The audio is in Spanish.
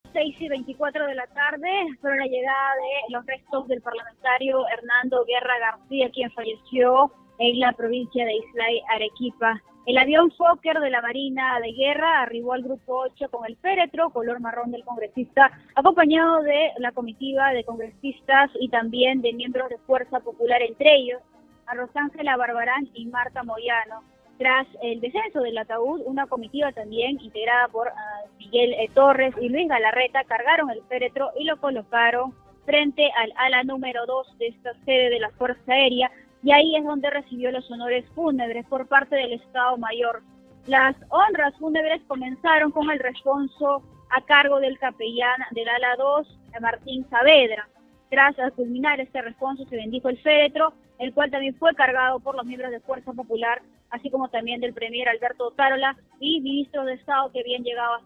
6:24 de la tarde, fueron la llegada de los restos del parlamentario Hernando Guerra García, quien falleció en la provincia de Islay, Arequipa. El avión Fokker de la Marina de Guerra arribó al grupo 8 con el féretro color marrón del congresista, acompañado de la comitiva de congresistas y también de miembros de Fuerza Popular, entre ellos a Rosángela Barbarán y Marta Moyano. Tras el descenso del ataúd, una comitiva también integrada por Miguel Torres y Luis Galarreta cargaron el féretro y lo colocaron frente al ala número 2 de esta sede de la Fuerza Aérea, y ahí es donde recibió los honores fúnebres por parte del Estado Mayor. Las honras fúnebres comenzaron con el responso a cargo del capellán del ala 2, Martín Saavedra. Tras culminar este responso se bendijo el féretro, el cual también fue cargado por los miembros de Fuerza Popular, así como también del premier Alberto Otárola y ministros de Estado que habían llegado